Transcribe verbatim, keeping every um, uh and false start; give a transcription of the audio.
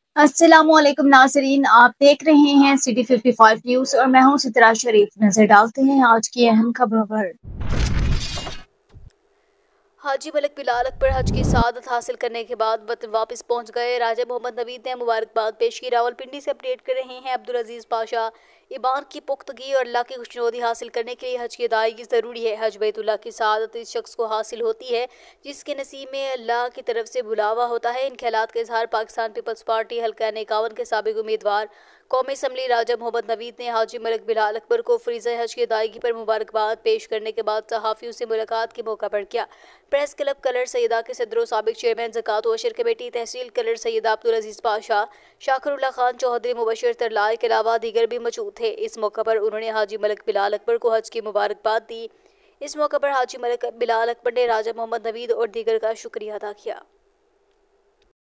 अस्सलामुअलैकुम नाज़रीन, आप देख रहे हैं सिटी फिफ्टी फाइव न्यूज़ और मैं हूं सितरा शरीफ। नजर डालते हैं आज की अहम खबरों पर। हाजी मलिक बिलाल अकबर हज की सआदत हासिल करने के बाद वतन वापस पहुंच गए। राजा मोहम्मद नवीद ने मुबारकबाद पेश की। रावलपिंडी से अपडेट कर रहे हैं अब्दुल अजीज पाशा। ईमान की पुख्तगी और अल्लाह की खुशनुदी हासिल करने के लिए हज की अदायगी ज़रूरी है। हज बैतुल्लाह की सआदत इस शख्स को हासिल होती है जिसके नसीब में अल्लाह की तरफ से बुलावा होता है। इन ख्यालात का इजहार पाकिस्तान पीपल्स पार्टी हल्का इक्यावन के साबिक उम्मीदवार कौमी असम्बली राजा मोहम्मद नवीद ने हाजी मलिक बिलाल अकबर को फरीज़ा हज की अदायगी पर मुबारकबाद पेश करने के बाद सहाफ़ियों से मुलाकात के मौका पर किया। प्रेस क्लब कलर सैयदा के सदर साबिक चेयरमैन ज़कात व अशर कमेटी तहसील कलर सैयदा अब्दुल अजीज़ पाशा, शाकिरुल्लाह खान चौधरी, मुबशर तरलाय के अलावा दीगर भी मौजूद थे। इस मौका पर उन्होंने हाजी मलिक बिलाल अकबर को हज की मुबारकबाद दी। इस मौका पर हाजी मलिक बिलाल अकबर ने राजा मोहम्मद नवीद और दीगर का शुक्रिया अदा किया।